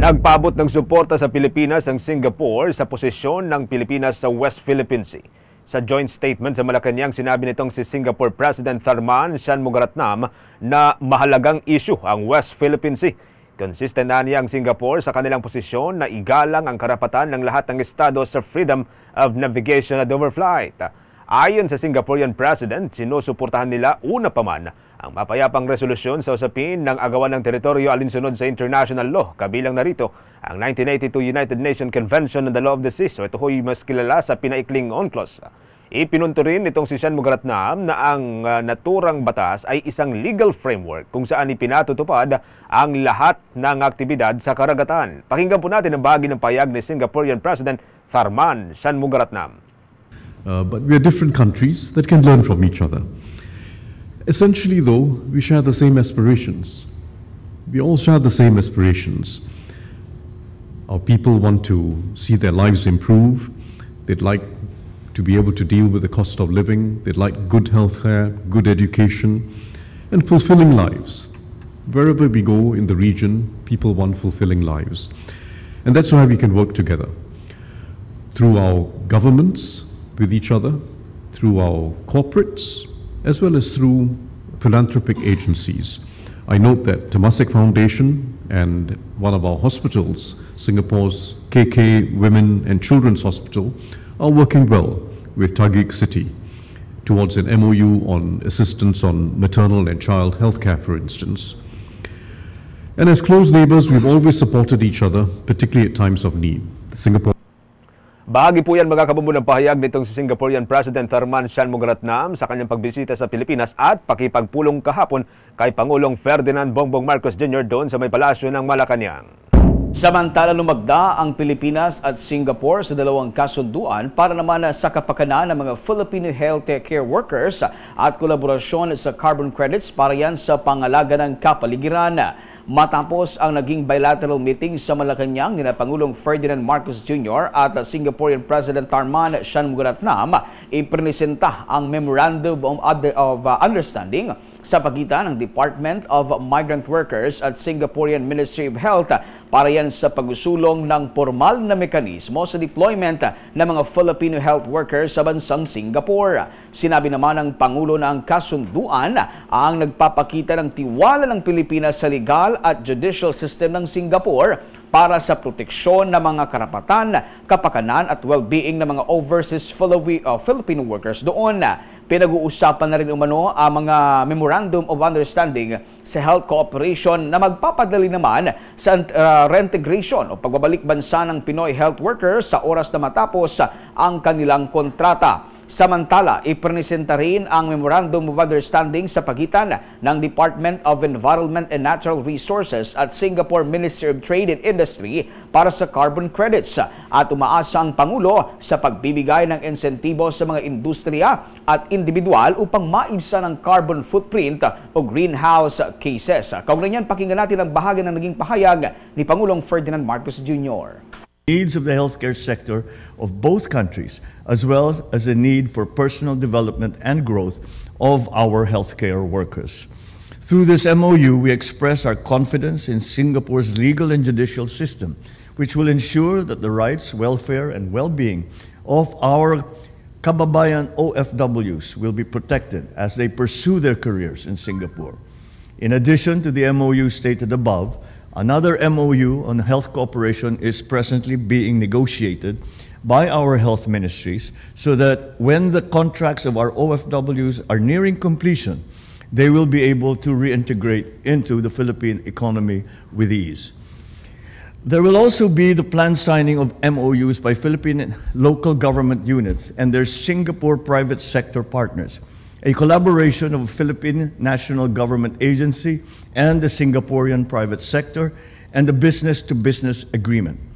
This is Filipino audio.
Nagpaabot ng suporta sa Pilipinas ang Singapore sa posisyon ng Pilipinas sa West Philippine Sea. Sa joint statement sa Malacanang, sinabi nitong si Singapore President Tharman Shanmugaratnam na mahalagang issue ang West Philippine Sea. Consistent na niya ang Singapore sa kanilang posisyon na igalang ang karapatan ng lahat ng estado sa freedom of navigation at overflight. Ayon sa Singaporean President, sinusuportahan nila una pa man ang mapayapang resolusyon sa usapin ng agawan ng teritoryo alinsunod sa international law. Kabilang narito ang 1982 United Nations Convention on the Law of the Sea. So ito ho'y mas kilala sa pinaikling UNCLOS. Ipinunto rin itong si Shanmugaratnam na ang naturang batas ay isang legal framework kung saan ipinatutupad ang lahat ng aktibidad sa karagatan. Pakinggan po natin ang bahagi ng payag ni Singaporean President Tharman Shanmugaratnam. But we are different countries that can learn from each other. Essentially, though, we share the same aspirations. We all share the same aspirations. Our people want to see their lives improve. They'd like to be able to deal with the cost of living. They'd like good health care, good education, and fulfilling lives. Wherever we go in the region, people want fulfilling lives. And that's why we can work together. Through our governments, with each other, through our corporates, as well as through philanthropic agencies. I note that Temasek Foundation and one of our hospitals, Singapore's KK Women and Children's Hospital, are working well with Taguig City towards an MOU on assistance on maternal and child health care, for instance. And as close neighbors, we've always supported each other, particularly at times of need. Singapore. Bahagi po yan mga kabumbu ng pahayag nitong si Singaporean President Tharman Shanmugaratnam sa kanyang pagbisita sa Pilipinas at pakipagpulong kahapon kay Pangulong Ferdinand Bongbong Marcos Jr. doon sa may palasyo ng Malacanang. Samantala lumagda ang Pilipinas at Singapore sa dalawang kasunduan para naman sa kapakanan ng mga Filipino healthcare workers at kolaborasyon sa carbon credits para yan sa pangalaga ng kapaligiran. Matapos ang naging bilateral meeting sa Malacanang ni Pangulong Ferdinand Marcos Jr. at Singaporean President Tharman Shanmugaratnam, ipresenta ang Memorandum of Understanding sa pagitan ng Department of Migrant Workers at Singaporean Ministry of Health para yan sa pagsusulong ng formal na mekanismo sa deployment ng mga Filipino health workers sa bansang Singapore. Sinabi naman ng Pangulo na ang kasunduan ang nagpapakita ng tiwala ng Pilipinas sa legal at judicial system ng Singapore para sa proteksyon ng mga karapatan, kapakanan at well-being ng mga overseas Filipino workers doon. Pinag-uusapan na rin umano ang mga Memorandum of Understanding sa health cooperation na magpapadali naman sa reintegration o pagbabalik bansa ng Pinoy health workers sa oras na matapos ang kanilang kontrata. Samantala, ipresenta rin ang Memorandum of Understanding sa pagitan ng Department of Environment and Natural Resources at Singapore Ministry of Trade and Industry para sa carbon credits at umaasa ang Pangulo sa pagbibigay ng insentibo sa mga industriya at individual upang maibsan ang carbon footprint o greenhouse cases. Kaugnay niyan, pakinggan natin ang bahagi ng naging pahayag ni Pangulong Ferdinand Marcos Jr. Needs of the healthcare sector of both countries, as well as the need for personal development and growth of our healthcare workers. Through this MOU, we express our confidence in Singapore's legal and judicial system, which will ensure that the rights, welfare, and well-being of our kababayan OFWs will be protected as they pursue their careers in Singapore. In addition to the MOU stated above, another MOU on health cooperation is presently being negotiated by our health ministries so that when the contracts of our OFWs are nearing completion, they will be able to reintegrate into the Philippine economy with ease. There will also be the planned signing of MOUs by Philippine local government units and their Singapore private sector partners, a collaboration of Philippine National Government Agency and the Singaporean private sector, and the business-to-business agreement.